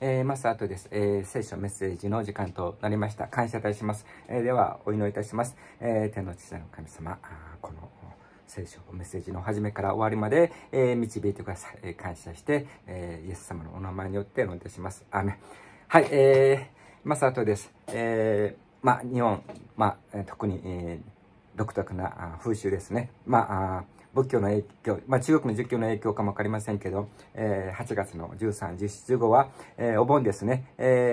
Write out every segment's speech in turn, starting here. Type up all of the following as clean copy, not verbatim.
マスターとです。聖書メッセージの時間となりました。感謝いたします。では、お祈りいたします。天の父なる神様、この聖書メッセージの始めから終わりまで、導いてください。感謝して、イエス様のお名前によってお祈りいたします。アーメン。はい、マスターとです。日本、特に、独特な風習ですね。仏教の影響、中国の儒教の影響かもわかりませんけど、8月の13、14、15は、お盆ですね。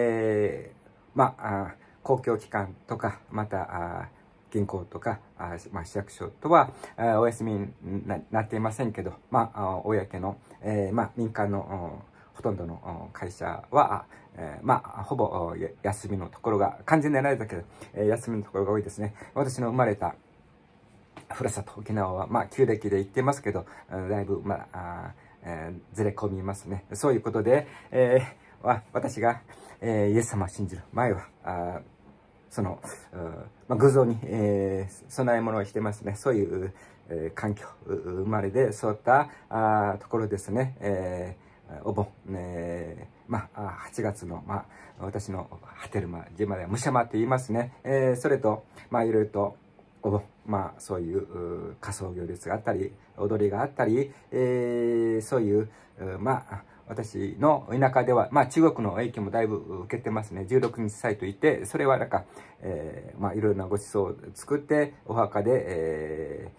公共機関とか、また、銀行とか、市役所とは、お休みになっていませんけど、公の、民間の、ほとんどの会社は、ほぼ休みのところが、完全にやられたけど、休みのところが多いですね。私の生まれた、ふるさと沖縄は、旧暦で行ってますけど、だいぶ、ずれ込みますね。そういうことで、私が、イエス様を信じる前は、偶像に、備え物をしてますね。そういう、環境、生まれで育ったところですね。お盆、8月の、私の波照間島ではむしゃまって言いますね。それと、いろいろと、お盆、そういう仮装行列があったり、踊りがあったり、そういう、私の田舎では、中国の影響もだいぶ受けてますね。16日祭といって、それはなんか、いろいろなご馳走を作って、お墓で、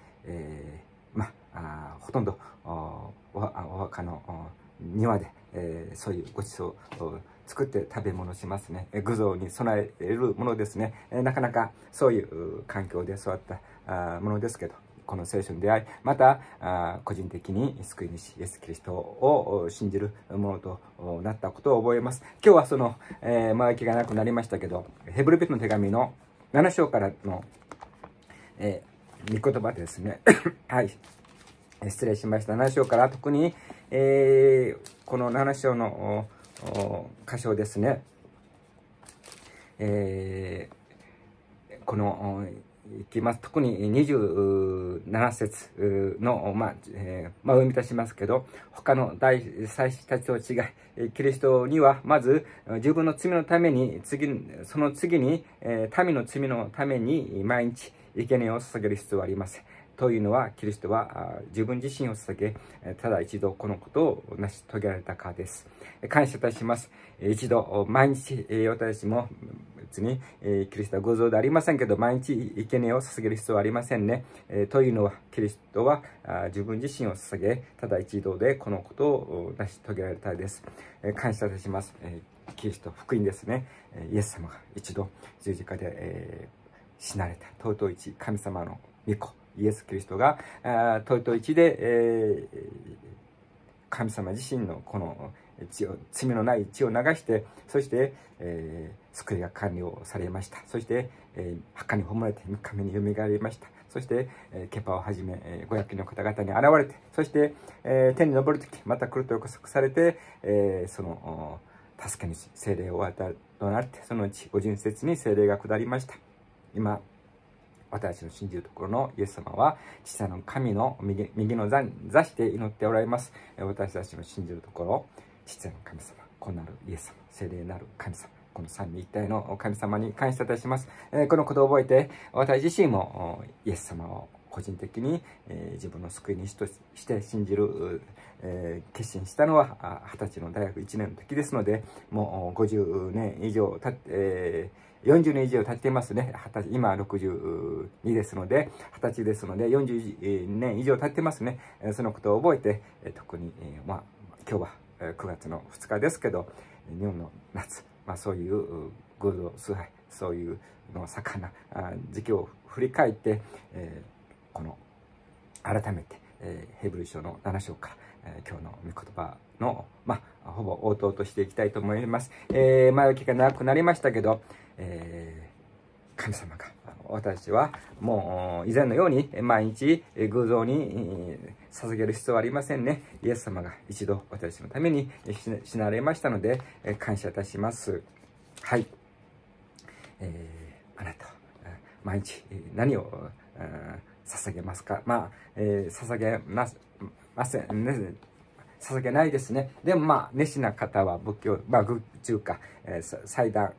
ほとんどお墓の庭で、そういうご馳走を作って食べ物しますね。具像に備えるものですね。なかなかそういう環境で育ったものですけど、この聖書に出会い、また個人的に救い主イエス・キリストを信じるものとなったことを覚えます。今日はその、前置きがなくなりましたけど、ヘブル人の手紙の7章からの、御言葉ですね。はい。失礼しました。7章から特に、この7章の箇所ですね。この、いきます。特に27節の、お読みいたしますけど、他の祭司たちと違い、キリストにはまず自分の罪のために、その次に、民の罪のために毎日生贄を捧げる必要はありません。というのは、キリストは自分自身を捧げ、ただ一度このことを成し遂げられたからです。感謝いたします。一度、毎日、私たちも別に、キリストは偶像でありませんけど、毎日生贄を捧げる必要はありませんね。というのは、キリストは自分自身を捧げ、ただ一度でこのことを成し遂げられたからです。感謝いたします。キリスト、福音ですね。イエス様が一度十字架で、死なれた尊い地、神様の御子、イエス・キリストが尊い地で、神様自身のこの罪のない血を流して、そして、救いが完了されました。そして、墓に葬られて3日目によみがえりました。そして、ケパをはじめ、500人の方々に現れて、そして、天に昇るとき、また来ると予測されて、その助け主、聖霊を与えとなって、そのうち50節に聖霊が下りました。今、私たちの信じるところのイエス様は、父なる神の右の座して祈っておられます。私たちの信じるところ、父なる神様、子なるイエス様、聖霊なる神様、この三位一体の神様に感謝いたします。このことを覚えて、私自身もイエス様を個人的に自分の救い主として信じる、決心したのは20歳の大学1年の時ですので、もう50年以上経って、40年以上経っていますね。今62ですので、20歳ですので、40年以上経ってますね。そのことを覚えて、特に、今日は9月の2日ですけど、日本の夏、そういう偶像崇拝、そういうの盛んな時期を振り返って、この改めて、ヘブル書の7章から、今日の御言葉の、ほぼ応答としていきたいと思います。前置きが長くなりましたけど、神様が、私たちはもう以前のように毎日偶像に捧げる必要はありませんね。イエス様が一度私のために死なれましたので、感謝いたします。はい。あなたは毎日何を捧げますか。捧げませんね。 捧げないですね。でも熱心な方は仏教、愚中か、祭壇、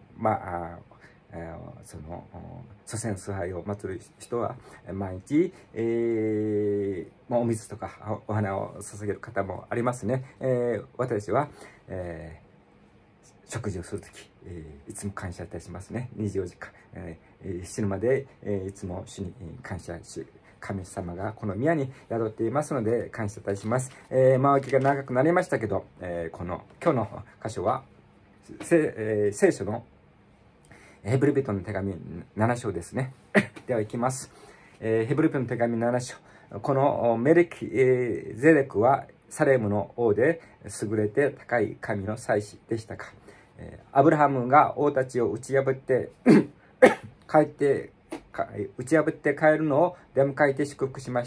祖先崇拝を祀る人は毎日、お水とかお花を捧げる方もありますね。私は、食事をするとき、いつも感謝いたしますね。24時間、死ぬまで、いつも主に感謝し、神様がこの宮に宿っていますので感謝いたします。間置きが長くなりましたけど、今日の箇所は、聖書のヘブル人の手紙7章ですね。では行きます。ヘブル人の手紙7章。このメレキゼレクはサレムの王で優れて高い神の祭司でしたが、アブラハムが王たちを打ち破って帰るのを出迎えて祝福しました。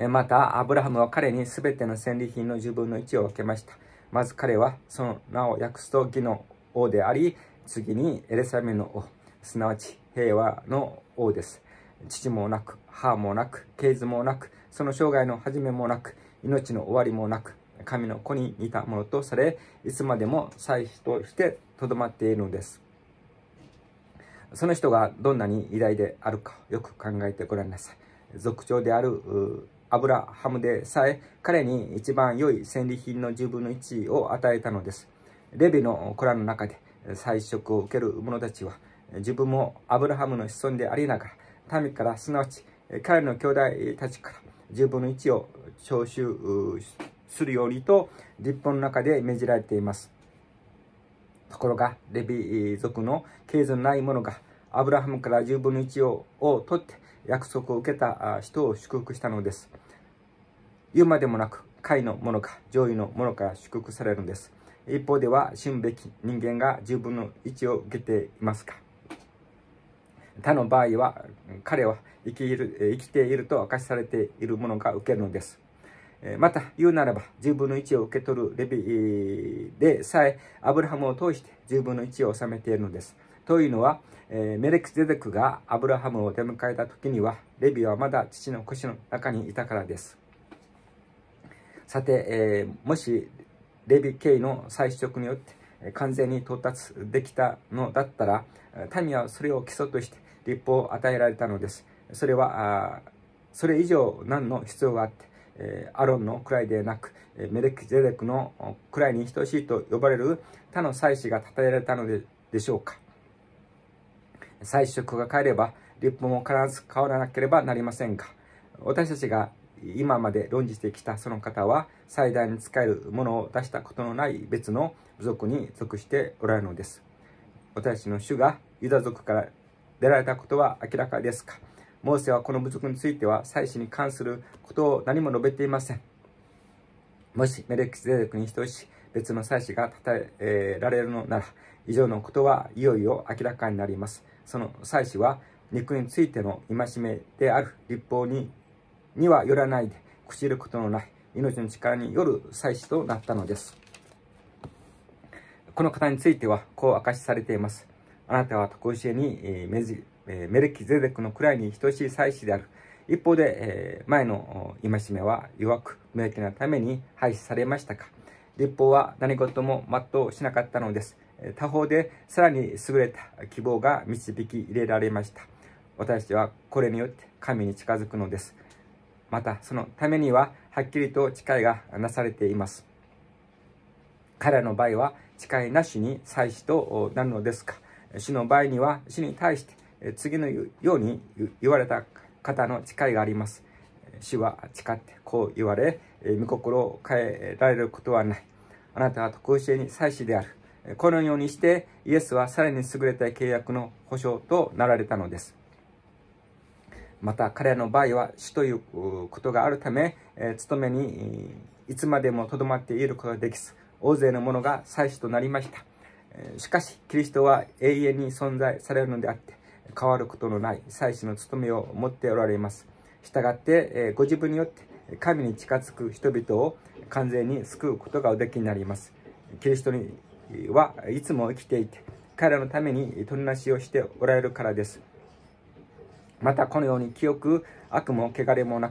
また、アブラハムは彼にすべての戦利品の10分の1を分けました。まず彼はその名を訳すと義の王であり、次にエルサレムの王、すなわち平和の王です。父もなく、母もなく、系図もなく、その生涯の始めもなく、命の終わりもなく、神の子に似たものとされ、いつまでも祭司としてとどまっているのです。その人がどんなに偉大であるかよく考えてごらんなさい。族長であるアブラハムでさえ彼に一番良い戦利品の10分の1を与えたのです。レビの子らの中で祭食を受ける者たちは自分もアブラハムの子孫でありながら民からすなわち彼の兄弟たちから10分の1を徴収するようにと律法の中で命じられています。ところがレビ族の系図のない者がアブラハムから10分の1を取って約束を受けた人を祝福したのです。言うまでもなく下位の者が上位の者から祝福されるのです。一方では死ぬべき人間が10分の1を受けていますか。他の場合は彼は生きていると明かしされている者が受けるのです。また言うならば10分の1を受け取るレビでさえアブラハムを通して10分の1を収めているのです。というのはメレキゼデクがアブラハムを出迎えた時にはレビはまだ父の腰の中にいたからです。さて、もしレビ系の祭司職によって完全に到達できたのだったら民はそれを基礎として律法を与えられたのです。それはそれ以上何の必要があってアロンの位でなくメレキゼデクの位に等しいと呼ばれる他の祭司が称えられたのでしょうか。祭司職が変えれば律法も必ず変わらなければなりませんが、私たちが今まで論じてきたその方は祭壇に仕えるものを出したことのない別の部族に属しておられるのです。私の主がユダ族から出られたことは明らかですが、モーセはこの部族については祭司に関することを何も述べていません。もしメレキゼデクに等しい別の祭司が称えられるのなら、以上のことはいよいよ明らかになります。その祭司は肉についての戒めである律法にはよらないで朽ちることのない命の力による祭司となったのです。この方についてはこう明かしされています。あなたは常しえにメレキゼデクの位に等しい祭司である。一方で、前の戒めは弱く無益なために廃止されましたが、律法は何事も全うしなかったのです。他方でさらに優れた希望が導き入れられました。私たちはこれによって神に近づくのです。またそのためにははっきりと誓いがなされています。彼らの場合は誓いなしに祭司となるのですが、主の場合には主に対して次のように言われた方の誓いがあります。主は誓ってこう言われ、御心を変えられることはない。あなたは常しえに祭司である。このようにしてイエスはさらに優れた契約の保証となられたのです。また彼らの場合は死ということがあるため、務めにいつまでもとどまっていることができず、大勢の者が祭司となりました。しかしキリストは永遠に存在されるのであって変わることのない祭司の務めを持っておられます。したがってご自分によって神に近づく人々を完全に救うことがおできになります。キリストにはいつも生きていて彼らのために取りなしをしておられるからです。またこのように清く悪も汚れもなく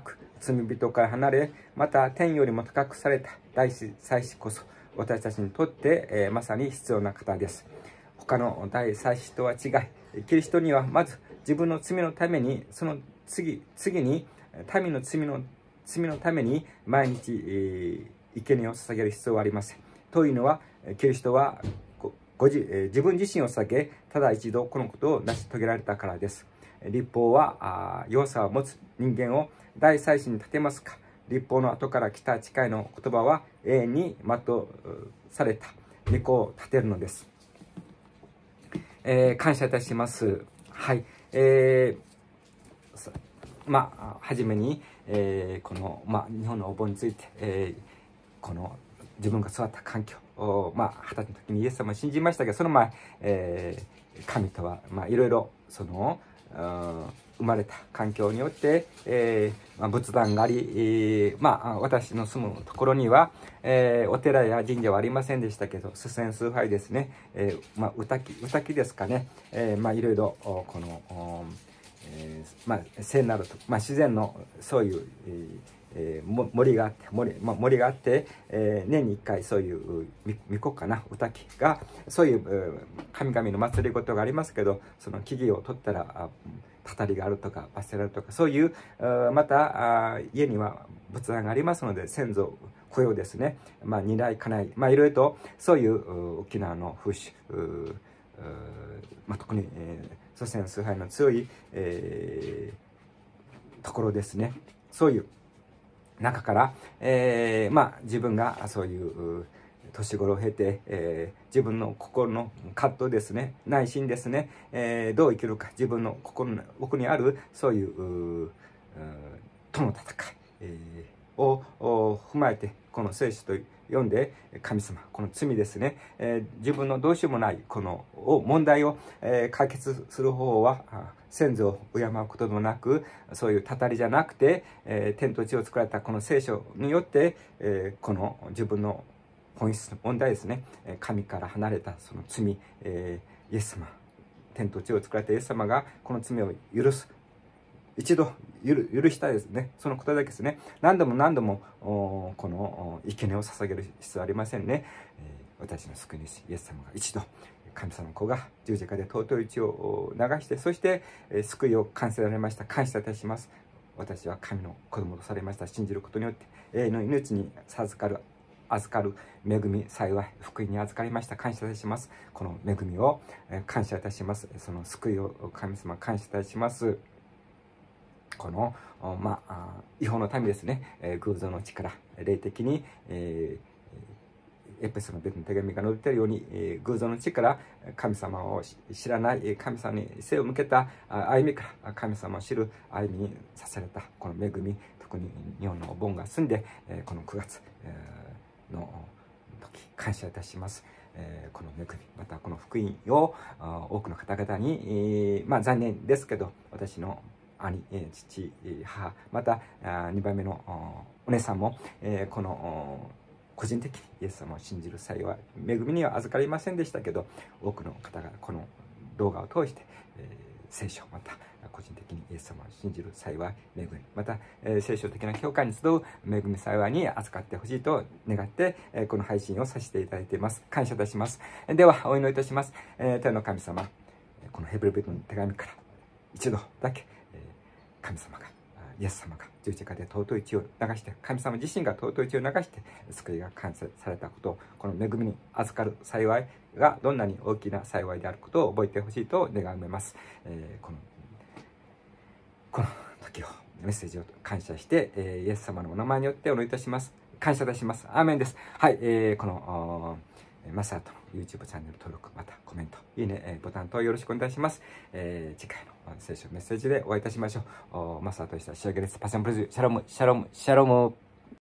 罪人から離れ、また天よりも高くされた大祭司こそ、私たちにとって、まさに必要な方です。他の大祭司とは違い、キリストにはまず自分の罪のために、その次に民の罪のために毎日、生贄を捧げる必要はありません。というのは、キリストは自分自身を避け、ただ一度このことを成し遂げられたからです。律法は弱さを持つ人間を大祭司に立てますか。律法の後から来た誓いの言葉は永遠に全うされた御子を立てるのです。感謝いたします。はい。はじめに、この、日本のお盆について、この自分が育った環境、20歳の時にイエス様を信じましたけど、その前、神とは、いろいろ、生まれた環境によって、仏壇があり、私の住むところには、お寺や神社はありませんでしたけど、数千数杯ですね、歌木ですかね、いろいろ、この、聖なる、自然のそういう、森があって、年に1回そういう巫女かな、歌木がそういう神々の祭りごとがありますけど、その木々を取ったらたたりがあるとか罰せられるとか、そういうまた家には仏壇がありますので、先祖供養ですね、二来家内、いろいろとそういう沖縄の風習、特に祖先崇拝の強い、ところですね。そういう中から、自分がそういう年頃を経て、自分の心の葛藤ですね、内心ですね、どう生きるか、自分の心の奥にあるそういうとの戦い、を踏まえて、この聖書と読んで、神様、この罪ですね、自分のどうしようもないこの問題を、解決する方法は先祖を敬うことでもなく、そういうたたりじゃなくて、天と地を作られたこの聖書によって、この自分の本質の問題ですね、神から離れたその罪、イエス様、天と地を作られたイエス様がこの罪を許す、一度許したいですね。そのことだけですね。何度もこの生贄を捧げる必要はありませんね。私の救い主イエス様が一度、神様の子が十字架で尊い血を流して、そして救いを完成されました。感謝いたします。私は神の子供とされました。信じることによって永遠の命に預かる恵み、幸い、福音に預かりました。感謝いたします。この恵みを感謝いたします。その救いを神様感謝いたします。この違法の民ですね、偶像の力、霊的に、エペソの別の手紙が述べているように、偶像の力、神様を知らない、神様に背を向けた歩みから神様を知る歩みにさせられたこの恵み、特に日本のお盆が済んで、この9月の時、感謝いたします。この恵み、またこの福音を多くの方々に、残念ですけど、私の兄、父、母、また2番目のお姉さんも、この個人的にイエス様を信じる際は恵みには預かりませんでしたけど、多くの方がこの動画を通して、聖書、また個人的にイエス様を信じる際は恵み、また、聖書的な教会に集う恵み幸いに預かってほしいと願って、この配信をさせていただいています。感謝いたします。ではお祈りいたします。天の神様、このヘブル人の手紙から一度だけ神様が、イエス様が十字架で尊い血を流して、神様自身が尊い血を流して救いが完成されたことを、この恵みに預かる幸いがどんなに大きな幸いであることを覚えてほしいと願います。この時をメッセージを感謝して、イエス様のお名前によってお祈りいたします。感謝いたします。アーメンです。はい、このマサートの YouTube チャンネル登録、またコメント、いいね、ボタン等よろしくお願いします。次回の聖書メッセージでお会いいたしましょう。マサートでした。仕上げです。パッションプレゼント。シャロム、シャロム、シャロム。